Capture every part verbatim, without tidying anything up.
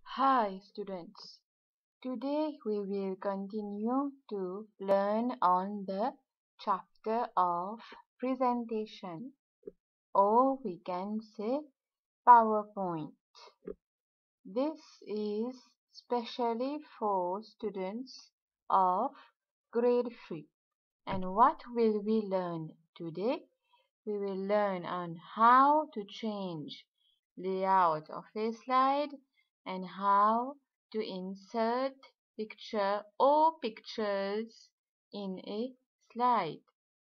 Hi students, today we will continue to learn on the chapter of presentation, or we can say PowerPoint. This is specially for students of grade three. And what will we learn today? We will learn on how to change layout of a slide and how to insert picture or pictures in a slide.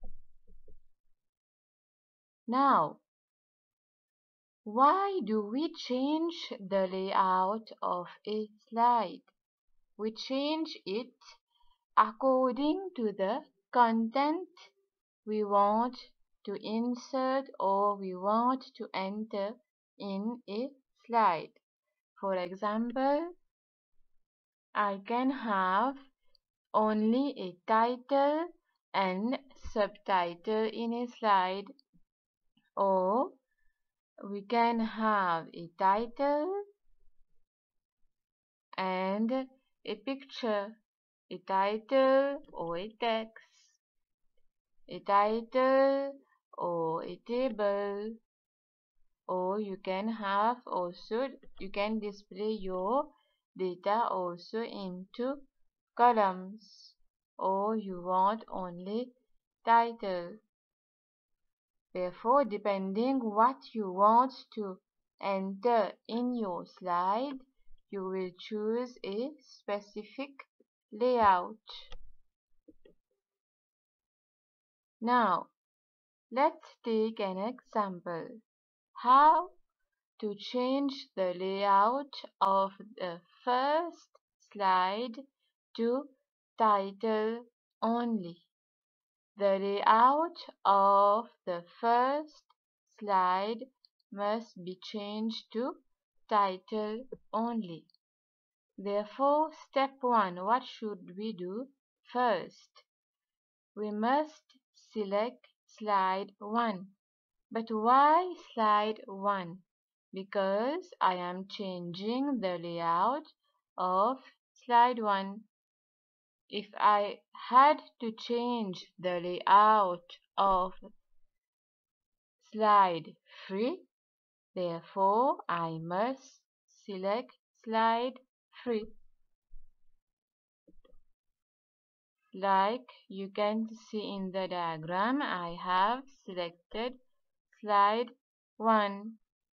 Now, why do we change the layout of a slide? We change it according to the content we want to insert or we want to enter in a slide. For example, I can have only a title and subtitle in a slide, or we can have a title and a picture, a title or a text, a title or a table, or you can have also, you can display your data also into columns, or you want only title. Therefore, depending what you want to enter in your slide, you will choose a specific layout. Now, let's take an example. How to change the layout of the first slide to title only. The layout of the first slide must be changed to title only. Therefore, step one, what should we do first? We must select slide one. But why slide one? Because I am changing the layout of slide one. If I had to change the layout of slide three, therefore I must select slide three. Like you can see in the diagram, I have selected slide one.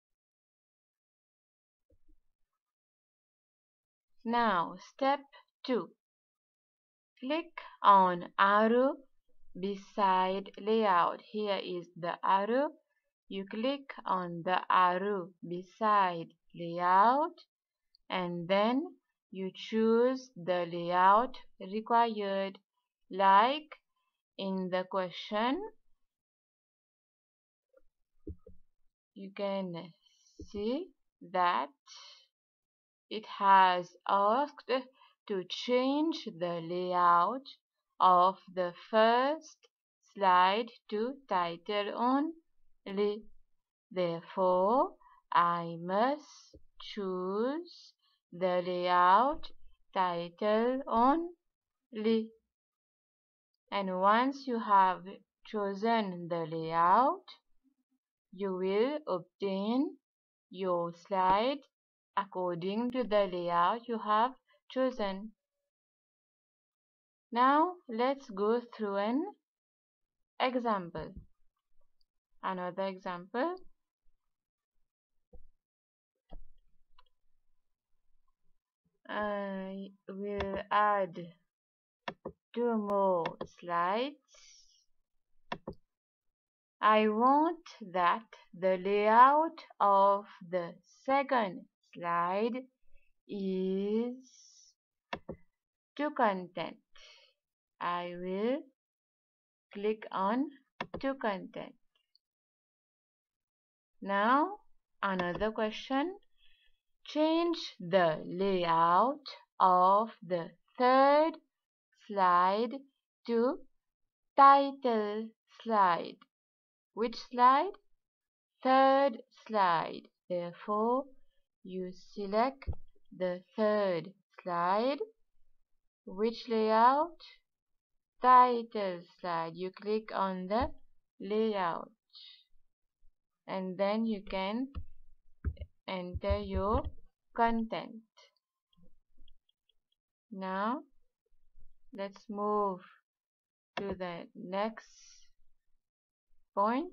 Now, step two. Click on arrow beside layout. Here is the arrow. You click on the arrow beside layout and then you choose the layout required. Like in the question, you can see that it has asked to change the layout of the first slide to title only. Therefore, I must choose the layout title only. And once you have chosen the layout, you will obtain your slide according to the layout you have chosen. Now let's go through an example. Another example. I will add two more slides. I want that the layout of the second slide is to content. I will click on to content. Now another question. Change the layout of the third slide to title slide. Which slide? Third slide. Therefore, you select the third slide. Which layout? Title slide. You click on the layout and then you can enter your content. Now let's move to the next point.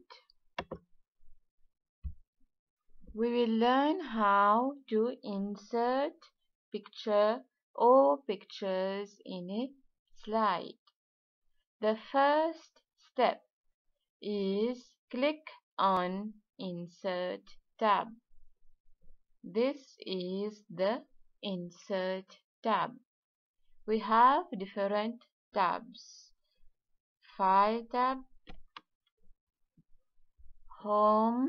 We will learn how to insert picture or pictures in a slide. The first step is click on Insert tab. This is the Insert tab. We have different tabs. File tab, Home,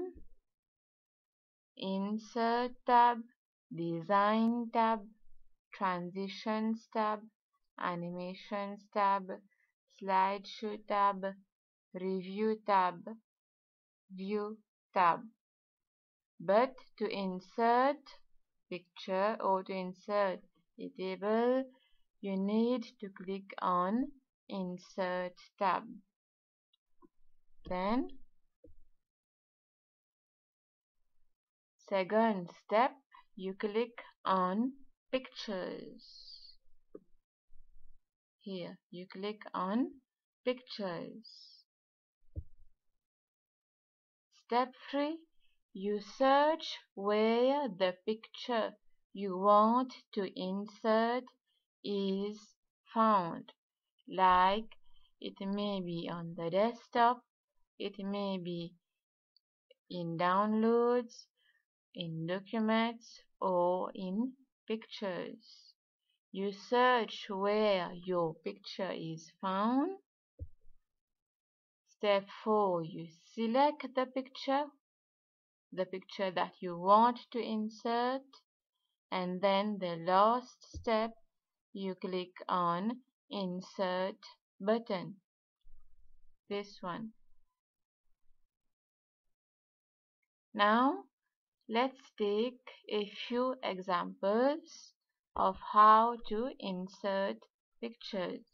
Insert tab, Design tab, Transitions tab, Animations tab, Slideshow tab, Review tab, View tab. But to insert picture or to insert a table, you need to click on Insert tab. Then second step, you click on Pictures. Here you click on Pictures. Step three, you search where the picture you want to insert is found. Like it may be on the desktop, it may be in downloads, in documents, or in pictures. You search where your picture is found. Step four, you select the picture, the picture that you want to insert, and then the last step, you click on Insert button. This one. Now, let's take a few examples of how to insert pictures.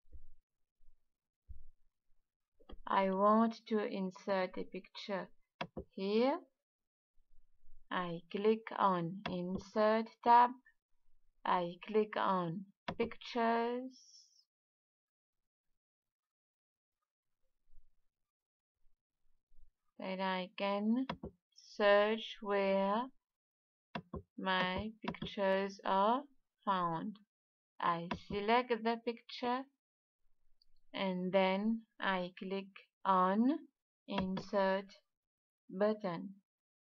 I want to insert a picture here. I click on Insert tab. I click on Pictures. Then I can search where my pictures are found. I select the picture and then I click on Insert button.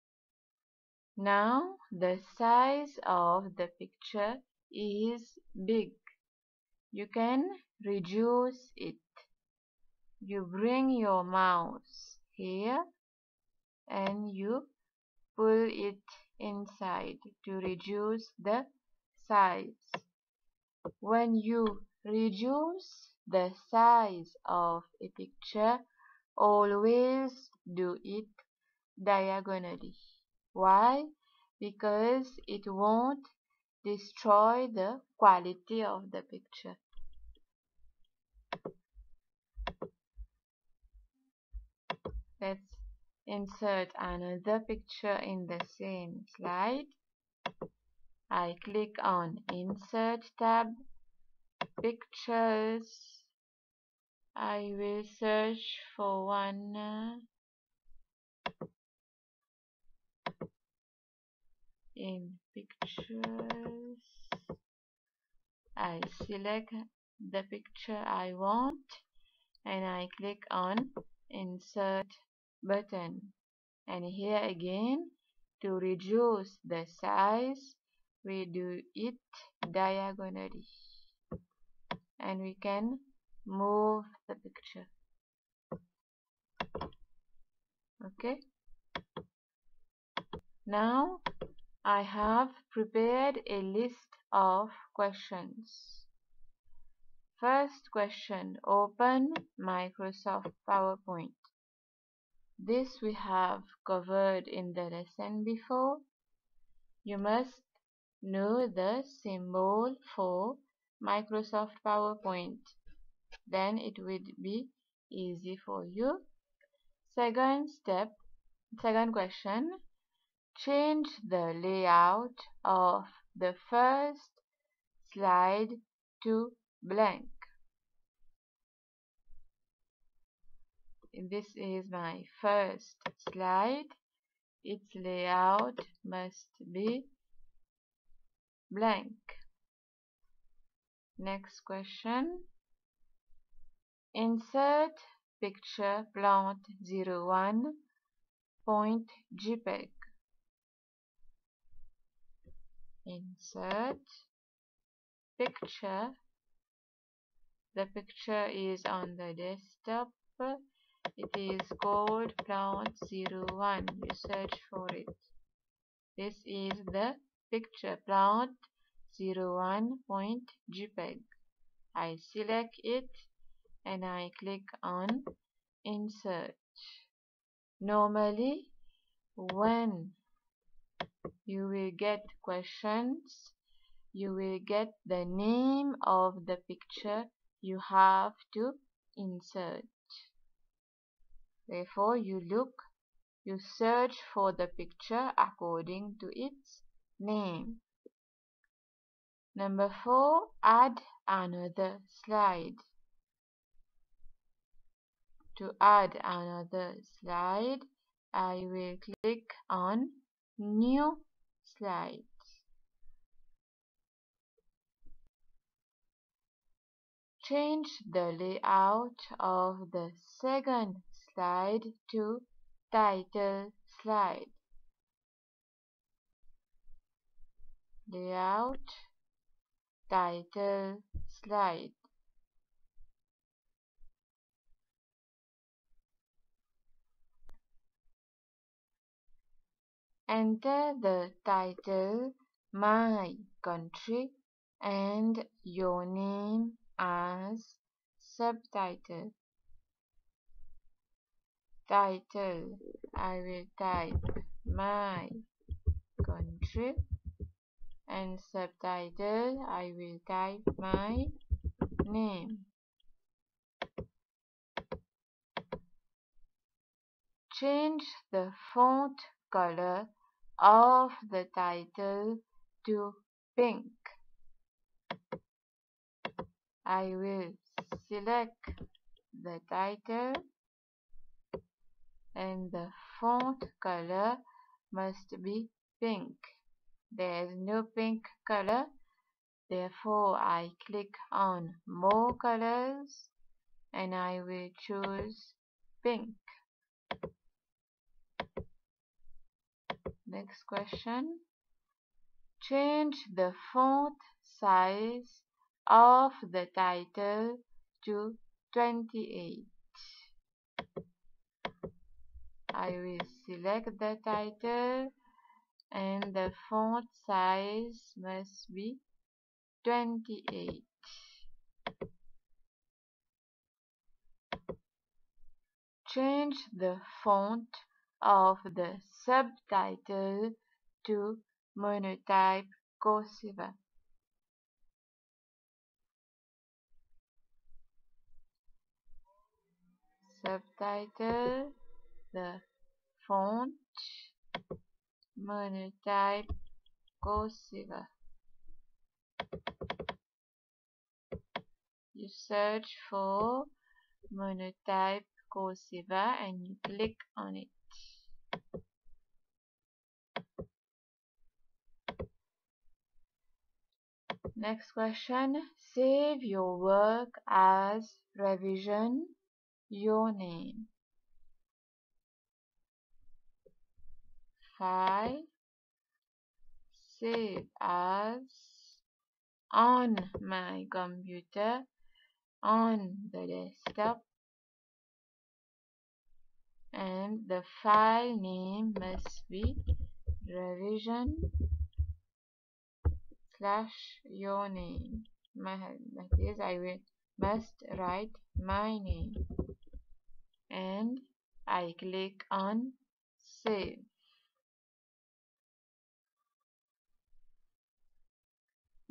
Now the size of the picture is big. You can reduce it. You bring your mouse here and you pull it inside to reduce the size. When you reduce the size of a picture, always do it diagonally. Why? Because it won't destroy the quality of the picture. Let's insert another picture in the same slide. I click on Insert tab, Pictures. I will search for one uh, in Pictures. I select the picture I want and I click on Insert button. And here again, to reduce the size, we do it diagonally. And we can move the picture. Okay. Now I have prepared a list of questions. First question, open Microsoft PowerPoint. This we have covered in the lesson before. You must know the symbol for Microsoft PowerPoint. Then it would be easy for you. Second step, second question, change the layout of the first slide to blank. This is my first slide. Its layout must be blank. Next question. Insert picture plant zero one point JPEG. Insert picture. The picture is on the desktop. It is called plant zero one. You search for it. This is the picture plant zero one point JPEG. I select it and I click on insert. Normally, when you will get questions, you will get the name of the picture you have to insert. Therefore, you look, you search for the picture according to its name. Number four, add another slide. To add another slide, I will click on New Slide. Change the layout of the second slide to Title Slide. Layout, Title Slide. Enter the title, My Country, and your name as subtitle. Title, I will type My Country, and subtitle, I will type my name. Change the font color of the title to pink. I will select the title and the font color must be pink. There is no pink color, therefore I click on More Colors and I will choose pink. Next question. Change the font size of the title to twenty-eight. I will select the title and the font size must be twenty-eight. Change the font of the subtitle to monotype cursive. Subtitle, the font, monotype cursive. You search for monotype cursive and you click on it. Next question. Save your work as revision your name. File, save as, on my computer, on the desktop, and the file name must be revision slash your name. That is, I will must write my name and I click on save.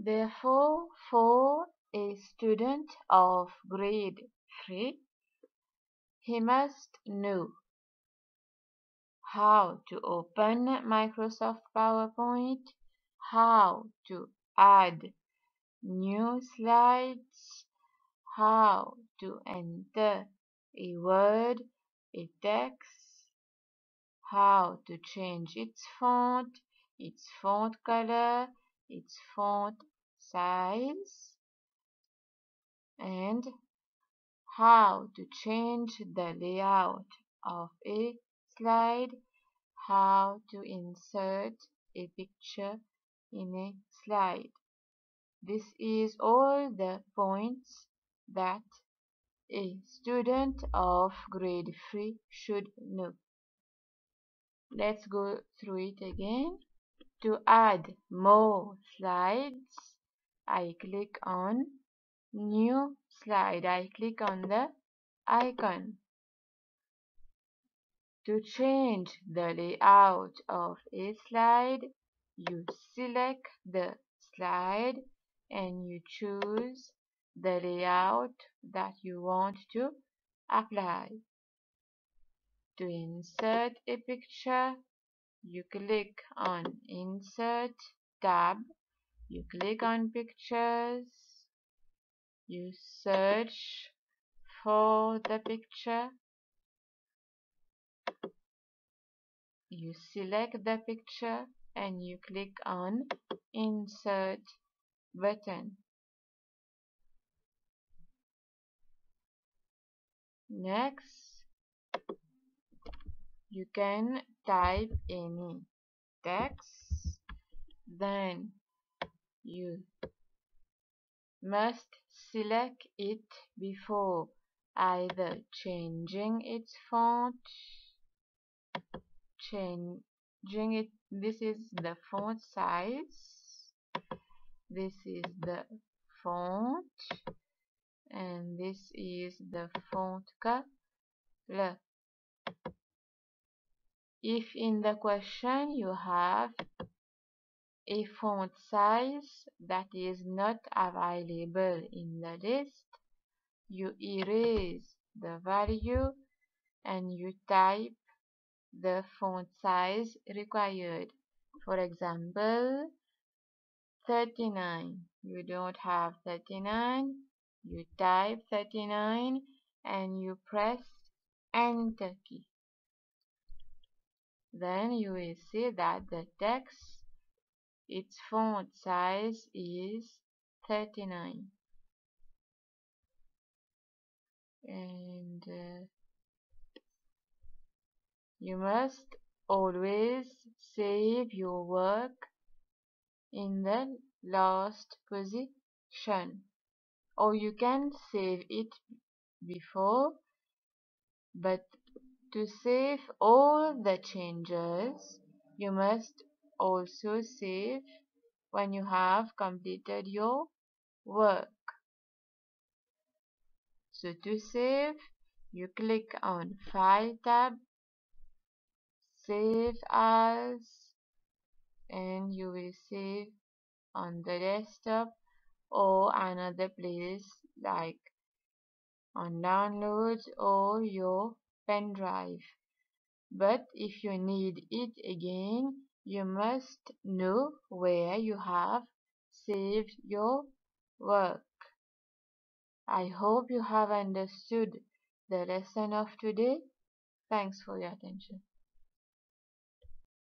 Therefore, for a student of grade three, he must know how to open Microsoft PowerPoint, how to add new slides, how to enter a word, a text, how to change its font, its font color, its font size, and how to change the layout of a slide, how to insert a picture in a slide. This is all the points that a student of grade three should know. Let's go through it again. To add more slides, I click on New Slide. I click on the icon. To change the layout of a slide, you select the slide and you choose the layout that you want to apply. To insert a picture, you click on Insert tab, you click on Pictures, you search for the picture, you select the picture and you click on Insert button. Next, you can type any text, then you must select it before either changing its font, changing it, this is the font size, this is the font, and this is the font color. If in the question you have a font size that is not available in the list, you erase the value and you type the font size required. For example, thirty-nine. You don't have thirty-nine, you type thirty-nine and you press Enter key. Then you will see that the text, its font size is thirty-nine. And uh, you must always save your work in the last position, or you can save it before, but to save all the changes you must also save when you have completed your work. So to save, you click on File tab, Save As, and you will save on the desktop or another place like on downloads or your pen drive. But if you need it again, you must know where you have saved your work. I hope you have understood the lesson of today. Thanks for your attention.